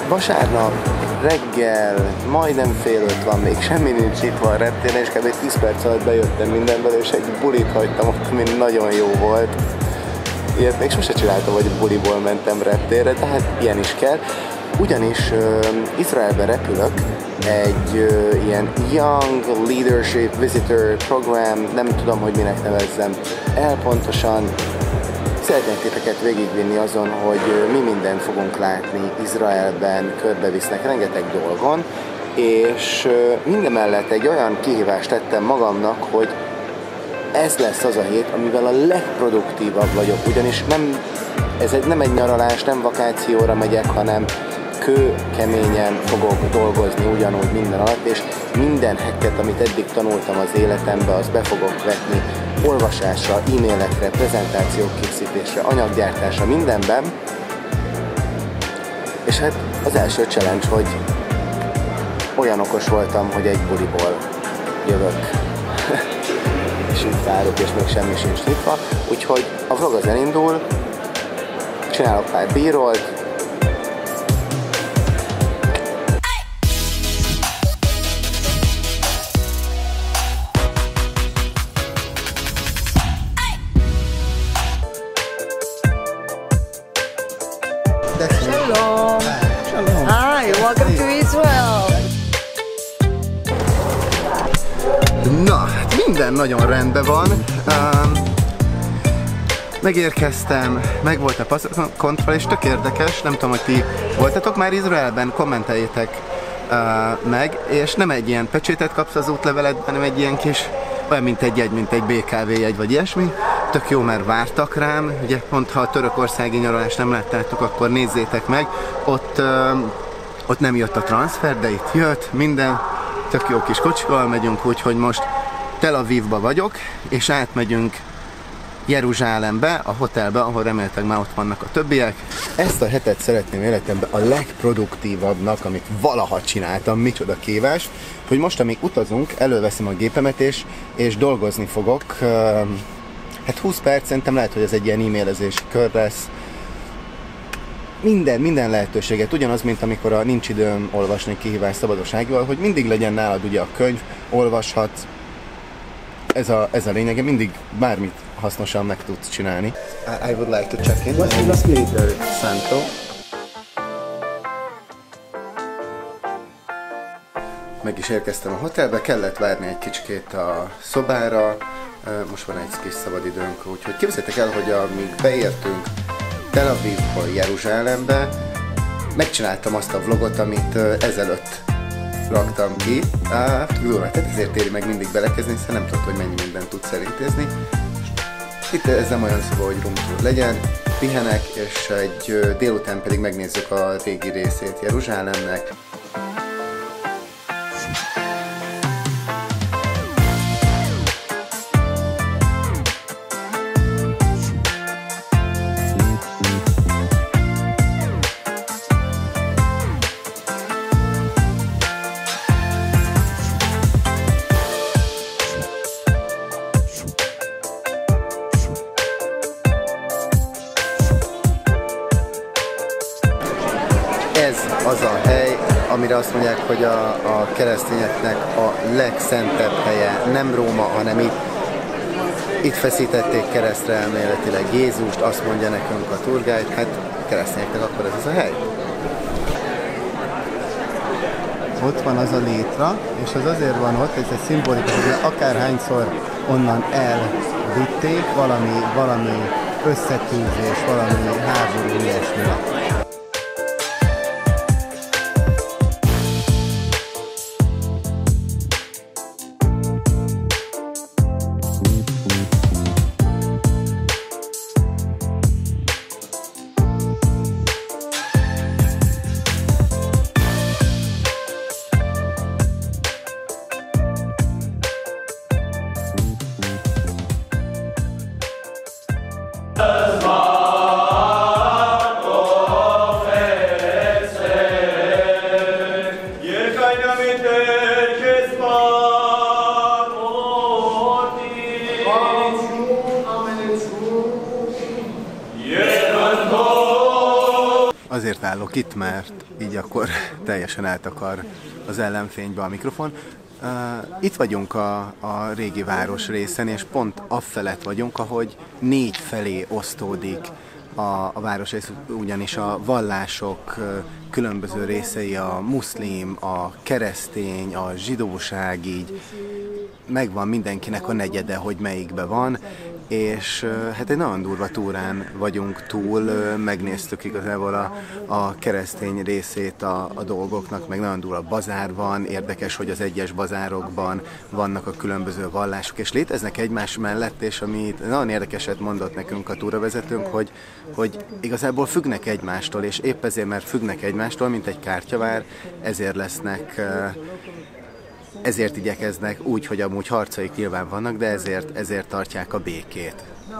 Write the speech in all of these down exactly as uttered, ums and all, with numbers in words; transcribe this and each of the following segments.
Vasárnap reggel, majdnem fél öt van, még semmi nincs nyitva a reptéren, és kb. tíz perc alatt bejöttem mindenből, és egy bulit hagytam ott, ami nagyon jó volt. Ilyet még sose csináltam, hogy buliból mentem reptérre, tehát ilyen is kell. Ugyanis uh, Izraelbe repülök egy uh, ilyen Young Leadership Visitor Program, nem tudom, hogy minek nevezzem el pontosan. Szeretnék titeket végigvinni azon, hogy uh, mi mindent fogunk látni Izraelben, körbevisznek rengeteg dolgon, és uh, mindemellett egy olyan kihívást tettem magamnak, hogy ez lesz az a hét, amivel a legproduktívabb vagyok, ugyanis nem, ez egy, nem egy nyaralás, nem vakációra megyek, hanem kő keményen fogok dolgozni ugyanúgy minden alatt, és minden hacket, amit eddig tanultam az életembe, azt be fogok vetni olvasásra, e-mailekre, prezentációk készítésre, anyaggyártásra, mindenben. És hát az első challenge, hogy olyan okos voltam, hogy egy buliból jövök. És itt várok, és még semmi sincs nyitva. Úgyhogy a vlog az elindul, csinálok pár b-rollt, Shalom. Shalom. Hi, welcome to Israel. Na, minden nagyon rendben van. Um, megérkeztem, meg volt a passzkontroll, és tök érdekes, nem tudom, hogy ti voltatok már Izraelben, kommenteljétek uh, meg, és nem egy ilyen pecsétet kapsz az útleveledben, hanem egy ilyen kis, olyan mint egy jegy, mint egy bé ká vé jegy, vagy ilyesmi. Tök jó, mert vártak rám, ugye pont ha a törökországi nyaralást nem láttátok, akkor nézzétek meg, ott, uh, ott nem jött a transfer, de itt jött minden, tök jó kis kocsival megyünk, úgyhogy most Tel Avivba vagyok, és átmegyünk Jeruzsálembe, a hotelbe, ahol remélhetőleg már ott vannak a többiek. Ezt a hetet szeretném életemben a legproduktívabbnak, amit valaha csináltam, micsoda kívás, hogy most, amíg utazunk, előveszem a gépemet, és, és dolgozni fogok. Hát húsz perc, szerintem lehet, hogy ez egy ilyen e-mailezési kör lesz. Minden, minden lehetőséget, ugyanaz, mint amikor a nincs időm olvasni kihívás szabadossággal, hogy mindig legyen nálad ugye a könyv, olvashatsz. Ez a, ez a lényege, mindig bármit hasznosan meg tudsz csinálni. I, I would like to check in. What's the last later, Santo? Meg is érkeztem a hotelbe, kellett várni egy kicsikét a szobára. Most van egy kis szabadidőnk, úgyhogy képzeljétek el, hogy amíg beértünk Tel Avivba, Jeruzsálembe, megcsináltam azt a vlogot, amit ezelőtt raktam ki. Tudom, tehát ezért éri meg mindig belekezdeni, hiszen nem tudod, hogy mennyi mindent tudsz elintézni. Itt ez nem olyan szoba, hogy room tour legyen, pihenek, és egy délután pedig megnézzük a régi részét Jeruzsálemnek. Ez az a hely, amire azt mondják, hogy a, a keresztényeknek a legszentebb helye, nem Róma, hanem itt, itt feszítették keresztre elméletileg Jézust, azt mondja nekünk a tourguide, hát keresztényeknek akkor ez az a hely. Ott van az a létra, és az azért van ott, ez egy szimbolikus, hogy akárhányszor onnan elvitték valami, valami összetűzés, valami háború, ilyesmi. Azért állok itt, mert így akkor teljesen eltakar az ellenfénybe a mikrofon. Uh, itt vagyunk a, a régi város részen, és pont afelett vagyunk, ahogy négy felé osztódik a, a városrész, ugyanis a vallások uh, különböző részei, a muszlim, a keresztény, a zsidóság, így megvan mindenkinek a negyede, hogy melyikbe van, és hát egy nagyon durva túrán vagyunk túl, megnéztük igazából a, a keresztény részét a, a dolgoknak, meg nagyon durva bazár van, érdekes, hogy az egyes bazárokban vannak a különböző vallások, és léteznek egymás mellett, és amit nagyon érdekeset mondott nekünk a túravezetőnk, hogy, hogy igazából függnek egymástól, és épp ezért, mert függnek egymástól, mint egy kártyavár, ezért lesznek ezért igyekeznek úgy, hogy amúgy harcaik nyilván vannak, de ezért, ezért tartják a békét.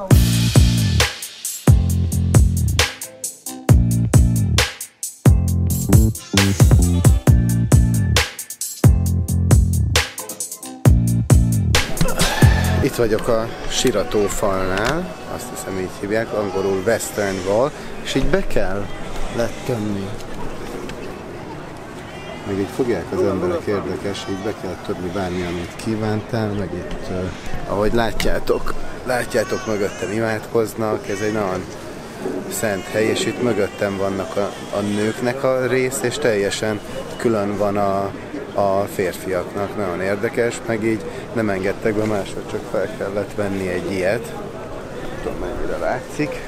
Itt vagyok a siratófalnál, azt hiszem így hívják, angolul Western Wall, és így be kell letenni. Meg így fogják az emberek, érdekes, így be kell többi bármi, amit kívántál, meg itt, uh, ahogy látjátok, látjátok mögöttem imádkoznak, ez egy nagyon szent hely, és itt mögöttem vannak a, a nőknek a rész, és teljesen külön van a, a férfiaknak, nagyon érdekes, meg így nem engedtek be máshogy, csak fel kellett venni egy ilyet, nem tudom mennyire látszik.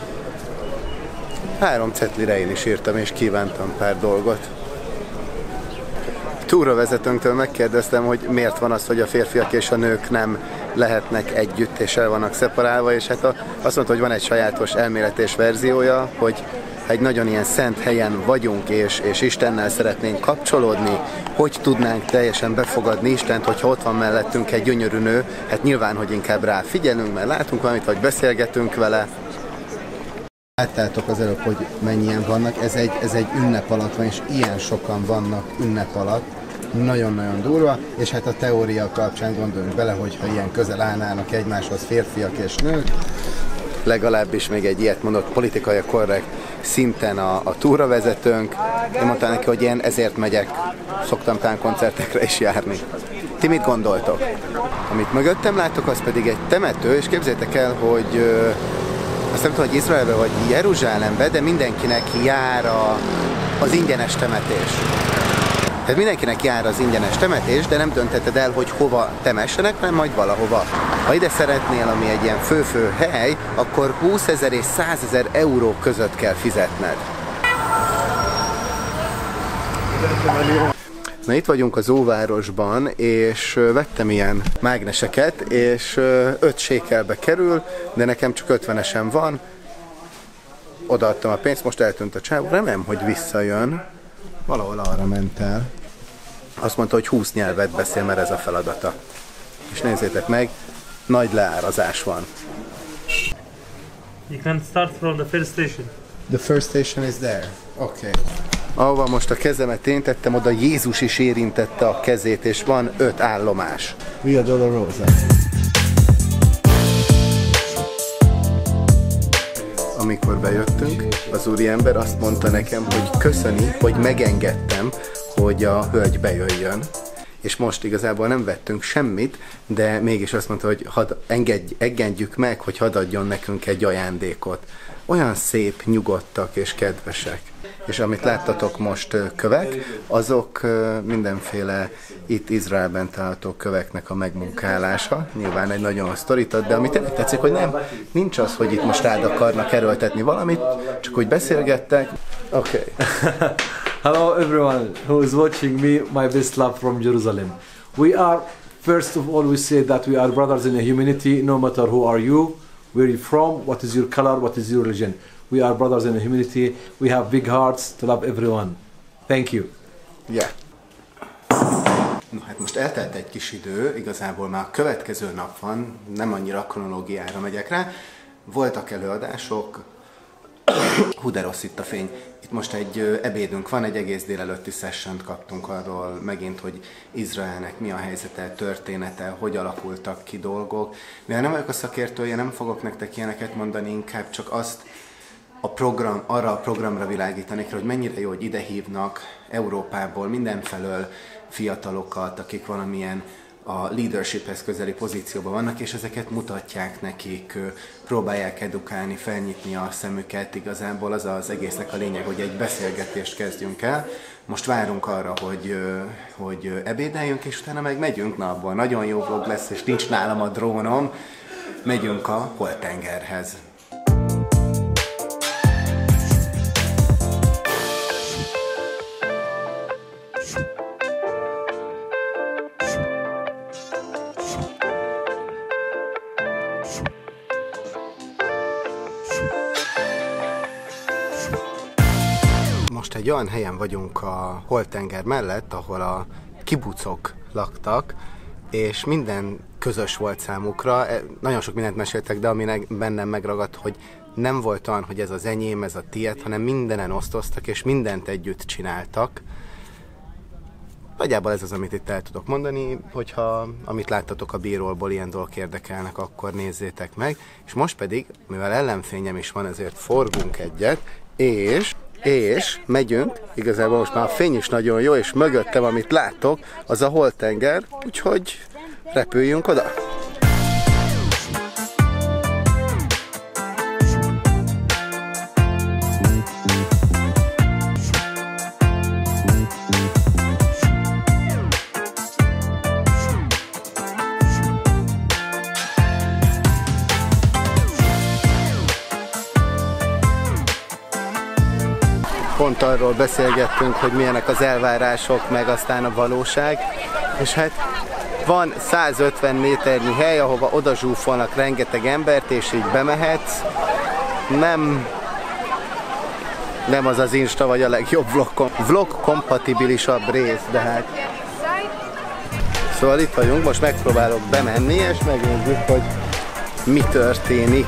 Három cetlire én is írtam, és kívántam pár dolgot. Túravezetőnktől megkérdeztem, hogy miért van az, hogy a férfiak és a nők nem lehetnek együtt és el vannak szeparálva, és hát a, azt mondta, hogy van egy sajátos elméletes verziója, hogy egy nagyon ilyen szent helyen vagyunk, és, és Istennel szeretnénk kapcsolódni, hogy tudnánk teljesen befogadni Istent, hogyha ott van mellettünk egy gyönyörű nő, hát nyilván, hogy inkább rá figyelünk, mert látunk valamit, vagy beszélgetünk vele. Láttátok az előbb, hogy mennyien vannak, ez egy, ez egy ünnep alatt van, és ilyen sokan vannak ünnep alatt, nagyon-nagyon durva, és hát a teória kapcsán gondoljunk bele, hogyha ilyen közel állnának egymáshoz férfiak és nők, legalábbis még egy ilyet mondott politikai korrekt szinten a, a túravezetőnk. Én mondtam neki, hogy én ezért megyek, szoktam tánkoncertekre is járni. Ti mit gondoltok? Amit mögöttem látok, az pedig egy temető, és képzeljétek el, hogy azt nem tudom, hogy Izraelbe vagy Jeruzsálembe, de mindenkinek jár a, az ingyenes temetés. Tehát mindenkinek jár az ingyenes temetés, de nem döntheted el, hogy hova temessenek, mert majd valahova. Ha ide szeretnél, ami egy ilyen fő-fő hely, akkor húszezer és százezer euró között kell fizetned. Na, itt vagyunk az Óvárosban, és vettem ilyen mágneseket, és öt sékelbe kerül, de nekem csak ötvenesen van. Odaadtam a pénzt, most eltűnt a csávó. Remélem, hogy visszajön. Valahol arra ment el. Azt mondta, hogy húsz nyelvet beszél, mert ez a feladata. És nézzétek meg, nagy leárazás van. You can start from the first station. The first station is there. Okay. Ahova most a kezemet én tettem, oda Jézus is érintette a kezét, és van öt állomás. Via Dolorosa. Amikor bejöttünk, az úriember azt mondta nekem, hogy köszöni, hogy megengedtem, hogy a hölgy bejöjjön. És most igazából nem vettünk semmit, de mégis azt mondta, hogy hadd engedj, engedjük meg, hogy hadd adjon nekünk egy ajándékot. Olyan szép, nyugodtak és kedvesek. És amit láttatok most kövek, azok mindenféle itt Izraelben található köveknek a megmunkálása. Nyilván egy nagyon sztorit ad, de amit tényleg tetszik, hogy nem, nincs az, hogy itt most rád akarnak erőltetni valamit, csak hogy beszélgettek. Oké. Okay. Hello everyone who is watching me, my best love from Jerusalem. We are, first of all, we say that we are brothers in a humanity, no matter who are you, where are you from, what is your color, what is your religion. We are brothers in a humanity, we have big hearts to love everyone. Thank you. Yeah. No, hát most eltelt egy kis idő, igazából már a következő nap van, nem annyira kronológiára megyek rá. Voltak előadások, hú de rossz itt a fény. Itt most egy ebédünk van, egy egész délelőtti sessiont kaptunk arról megint, hogy Izraelnek mi a helyzete, története, hogy alakultak ki dolgok. Mivel nem vagyok a szakértője, nem fogok nektek ilyeneket mondani, inkább csak azt a program, arra a programra világítanék, hogy mennyire jó, hogy ide hívnak Európából, mindenfelől fiatalokat, akik valamilyen a leadershiphez közeli pozícióban vannak, és ezeket mutatják nekik, próbálják edukálni, felnyitni a szemüket. Igazából az az egésznek a lényeg, hogy egy beszélgetést kezdjünk el. Most várunk arra, hogy, hogy ebédeljünk, és utána meg megyünk. Na, abból nagyon jó vlog lesz, és nincs nálam a drónom. Megyünk a Holtengerhez. Most egy olyan helyen vagyunk a Holtenger mellett, ahol a kibucok laktak, és minden közös volt számukra. Nagyon sok mindent meséltek, de ami bennem megragadt, hogy nem volt olyan, hogy ez az enyém, ez a tiéd, hanem mindenen osztoztak, és mindent együtt csináltak. Nagyjából ez az, amit itt el tudok mondani, hogyha amit láttatok a B-rollból ilyen dolgok érdekelnek, akkor nézzétek meg. És most pedig, mivel ellenfényem is van, ezért forgunk egyet, és... És megyünk, igazából most már a fény is nagyon jó, és mögöttem, amit látok, az a Holtenger, úgyhogy repüljünk oda. Pont arról beszélgettünk, hogy milyenek az elvárások, meg aztán a valóság, és hát van százötven méternyi hely, ahova oda zsúfolnak rengeteg embert, és így bemehetsz. Nem, nem az az Insta vagy a legjobb vlog, vlog kompatibilisabb rész, de hát... Szóval itt vagyunk, most megpróbálok bemenni, és megnézzük, hogy mi történik.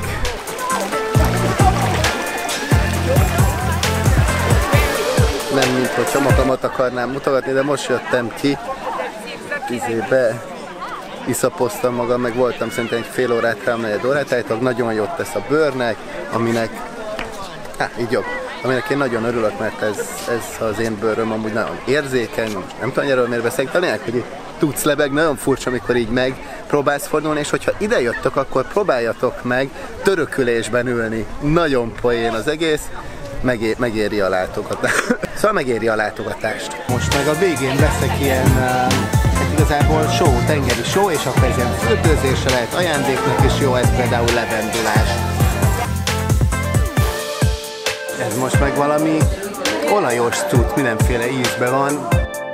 Nem, mint hogyha magamat akarnám mutogatni, de most jöttem ki, izébe iszapoztam magam, meg voltam szerintem egy fél órát, három-negyed órát, állítólag nagyon jót tesz a bőrnek, aminek, hát így jobb, aminek én nagyon örülök, mert ez, ez az én bőröm amúgy nagyon érzékeny, nem tudom, erről miért beszélek, találják, hogy tudsz lebeg, nagyon furcsa, amikor így megpróbálsz fordulni, és hogyha ide jöttök, akkor próbáljatok meg törökülésben ülni. Nagyon poén az egész. Megé megéri a látogatást. Szóval megéri a látogatást. Most meg a végén veszek ilyen uh, igazából show, tengeri show, és akkor ez ilyen fürdőzésre lehet ajándéknak, és jó, ez például levendulás. Ez most meg valami olajos cucc, mindenféle ízben van.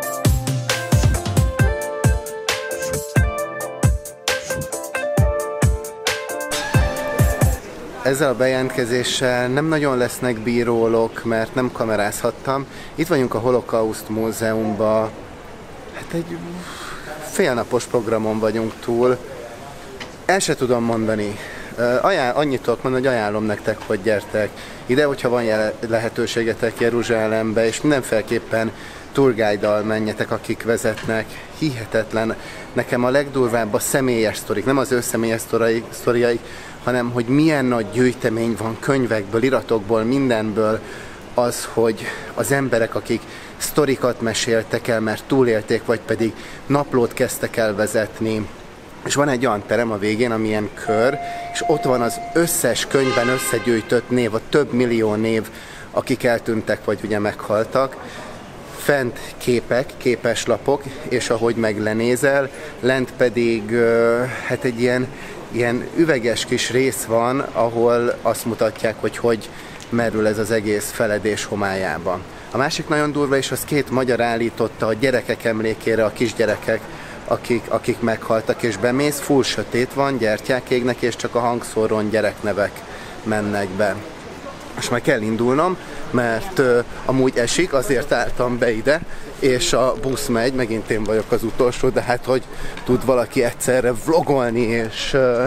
Ezzel a bejelentkezéssel nem nagyon lesznek bírólok, mert nem kamerázhattam. Itt vagyunk a Holokauszt Múzeumban. Hát egy félnapos programon vagyunk túl. El se tudom mondani. Ajánl, annyit tudok mondani, hogy ajánlom nektek, hogy gyertek ide, hogyha van lehetőségetek Jeruzsálembe, és mindenféleképpen tourguide-dal menjetek, akik vezetnek. Hihetetlen. Nekem a legdurvább a személyes sztorik, nem az ő személyes sztoriaik, hanem hogy milyen nagy gyűjtemény van könyvekből, iratokból, mindenből, az, hogy az emberek, akik sztorikat meséltek el, mert túlélték, vagy pedig naplót kezdtek el vezetni. És van egy olyan terem a végén, amilyen kör, és ott van az összes könyvben összegyűjtött név, a több millió név, akik eltűntek, vagy ugye meghaltak. Fent képek, képeslapok, és ahogy meg lenézel, lent pedig hát egy ilyen ilyen üveges kis rész van, ahol azt mutatják, hogy hogy merül ez az egész feledés homályába. A másik nagyon durva, és az két magyar állította a gyerekek emlékére, a kisgyerekek, akik, akik meghaltak, és bemész, full sötét van, gyertyák égnek, és csak a hangszóron gyereknevek mennek be. És meg kell indulnom, mert uh, amúgy esik, azért álltam be ide, és a busz megy, megint én vagyok az utolsó, de hát hogy tud valaki egyszerre vlogolni, és, uh,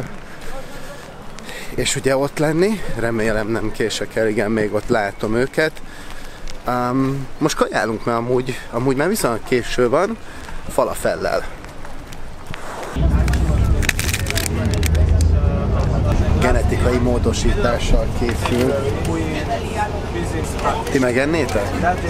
és ugye ott lenni, remélem nem kések el, igen, még ott látom őket. Um, most kajálunk, mert amúgy, amúgy már viszonylag késő van, falafellel. genetikai módosítással készül. Ti megennétek?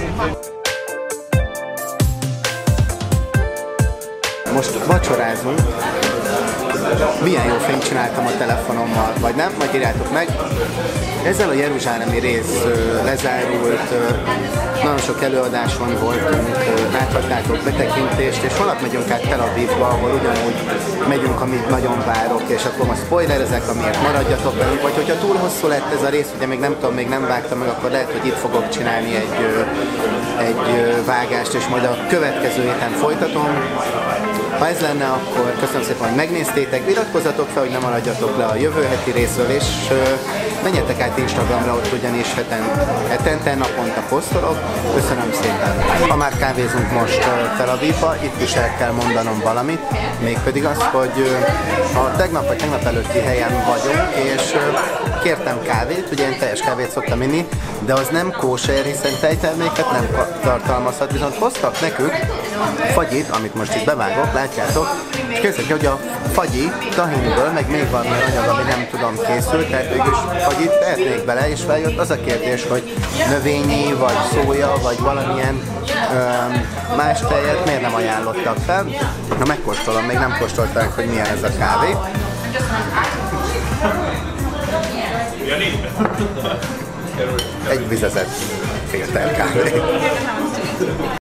Most vacsorázunk. Milyen jó fényt csináltam a telefonommal, vagy nem? Majd írjátok meg. Ezzel a jeruzsálemi rész lezárult, nagyon sok előadáson voltunk, láthattátok betekintést, és holnap megyünk át Tel Avivba, ahol ugyanúgy megyünk, amit nagyon várok, és akkor most spoilerezek, amiért maradjatok velünk, vagy hogyha túl hosszú lett ez a rész, ugye még nem tudom, még nem vágtam meg, akkor lehet, hogy itt fogok csinálni egy, egy vágást, és majd a következő héten folytatom. Ha ez lenne, akkor köszönöm szépen, hogy megnéztétek, iratkozzatok fel, hogy ne maradjatok le a jövő heti részről, és menjetek át Instagramra, ott ugyanis heten, hetente, naponta posztolok. Köszönöm szépen. Ha már kávézunk most Tel Avivba, itt is el kell mondanom valamit, mégpedig azt, hogy a tegnap vagy tegnap előtti helyen vagyunk, és kértem kávét, ugye én teljes kávét szoktam inni, de az nem kóser, hiszen tejterméket nem tartalmazhat, viszont hoztak nekünk fagyit, amit most itt bevágok, látjátok, és képzeljük, hogy a fagyi tahinből, meg még valami anyag, ami nem tudom készült, tehát végülis fagyit tehetnék bele, és feljött az a kérdés, hogy növényi, vagy szója, vagy valamilyen öm, más tejet miért nem ajánlottak fel. Na megkóstolom, még nem kóstolták, hogy milyen ez a kávé. Egy vizezett filter kávé.